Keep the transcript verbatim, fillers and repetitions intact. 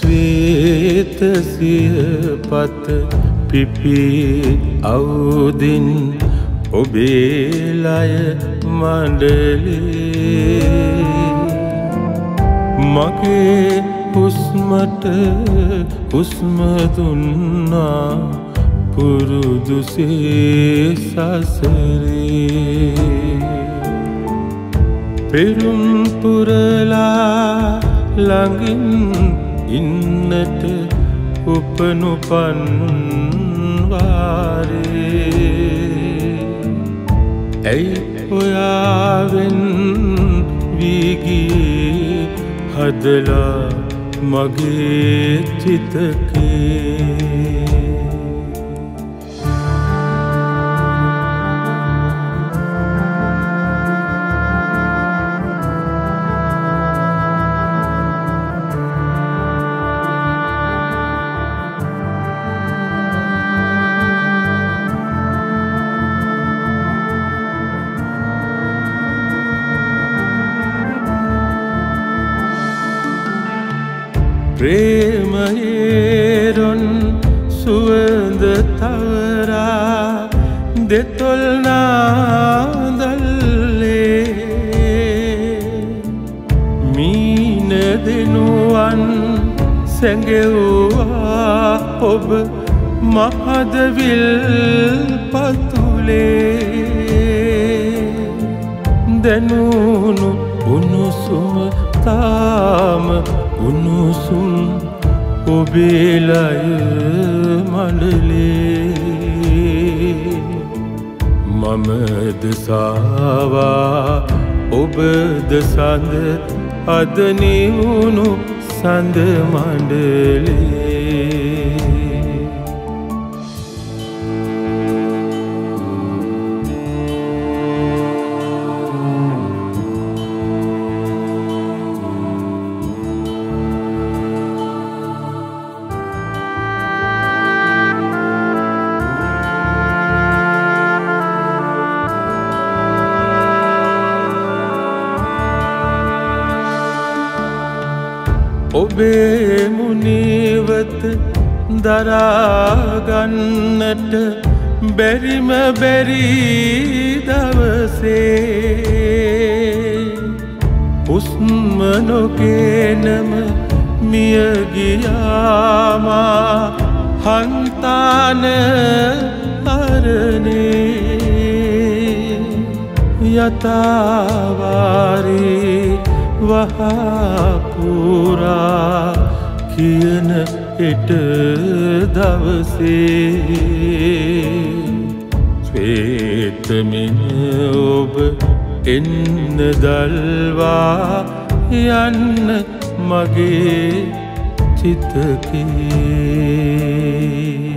ස්වේත සියපත් පිපි අවුදින් ඔබේ ලය මණ්ඩලේ මගේ හුස්මට හුස්ම දුන්නා පුරුදුසේ සසරේ පෙරුම් පුරලා ළඟින් ඉන්නට උපනුපන් වාරේ ඇයි ඔයාවෙන් වීගී හදලා මගේ චිතකේ ප්‍රේමයේරොන් සුවඳ තවරා දෙතොල් නාදල්ලේ මීන දෙනුවන් සැඟෙව්වා ඔබ මහදවිල් පතුලේ දැනුණු උණුසුම තාම උණුසුම් ඔබේ ලය මණ්ඩලේ මමද සාවා ඔබද සඳ අද නිවුණු සඳ මණ්ඩලේ ඔබේ මුනිවත දරාගන්නට බැරිම බැරි දවසේ හුස්ම නොගෙනම මිය ගියාමා හන්තාන අරණේ යතාවාරේ වහපුරා කියන එට දවසේ ස්වේතමින ඔබ එන්න දල්වා යන්න මගේ චිතකේ